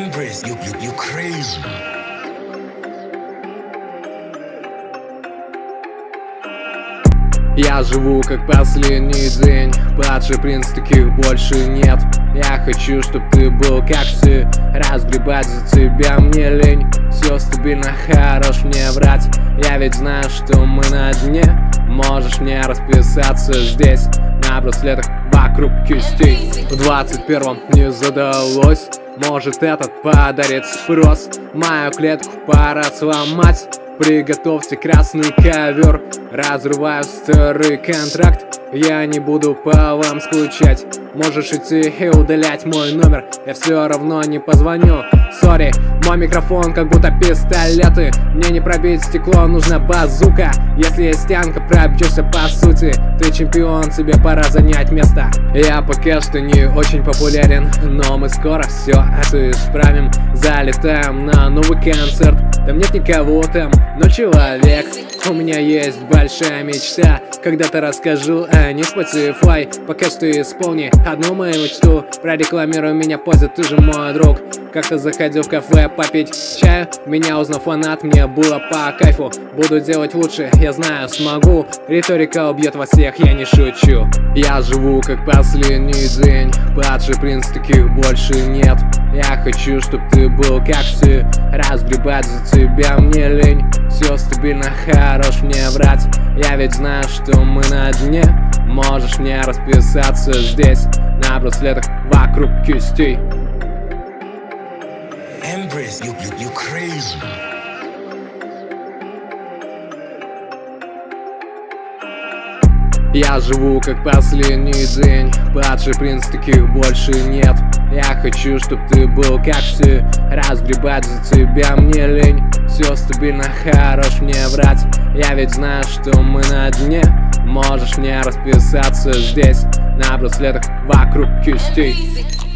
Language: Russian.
Embrace, you crazy. Я живу как последний день, падший принц, таких больше нет. Я хочу, чтоб ты был как все, разгребать за тебя мне лень. Все стабильно, хорош мне врать, я ведь знаю, что мы на дне. Можешь мне расписаться здесь, на браслетах вокруг кистей. В 21-м не задалось, может этот подарит спрос. Мою клетку пора сломать, приготовьте красный ковер. Разрываю старый контракт, я не буду по вам скучать. Можешь идти и удалять мой номер, я все равно не позвоню. Сори, мой микрофон как будто пистолеты, мне не пробить стекло, нужна базука. Если есть стенка, пробьешься по сути. Ты чемпион, тебе пора занять место. Я пока что не очень популярен, но мы скоро все это исправим. Залетаем на новый концерт, там нет никого там, но человек. У меня есть большая мечта, когда-то расскажу о не Spotify. Пока что исполни одну мою мечту, прорекламируй меня позже, ты же мой друг. Как-то заходил в кафе попить чаю, меня узнал фанат, мне было по кайфу. Буду делать лучше, я знаю, смогу. Риторика убьет вас всех, я не шучу. Я живу как последний день, падший принц, таких больше нет. Я хочу, чтоб ты был как все, разгребать за тебя мне лень. Все стабильно, хорош мне врать, я ведь знаю, что мы на дне. Можешь мне расписаться здесь, на браслетах вокруг кистей. Embrace, you crazy. Я живу как последний день, падший принц, таких больше нет. Я хочу, чтоб ты был как все, разгребать за тебя мне лень. Все стабильно, хорош мне врать, я ведь знаю, что мы на дне. Можешь мне расписаться здесь, на браслетах вокруг кистей.